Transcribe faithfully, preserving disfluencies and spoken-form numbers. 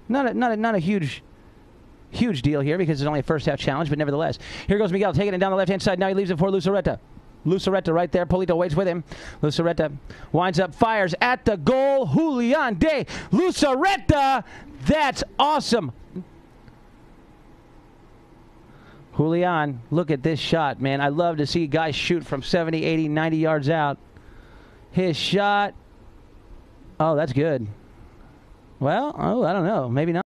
Not a, not a, not a huge, huge deal here because it's only a first-half challenge, but nevertheless. Here goes Miguel taking it down the left-hand side. Now he leaves it for Luceretta. Luceretta right there. Polito waits with him. Luceretta winds up, fires at the goal. Julian de Luceretta. That's awesome. Julian, look at this shot, man. I love to see guys shoot from seventy, eighty, ninety yards out. His shot. Oh, that's good. Well, oh, I don't know. Maybe not.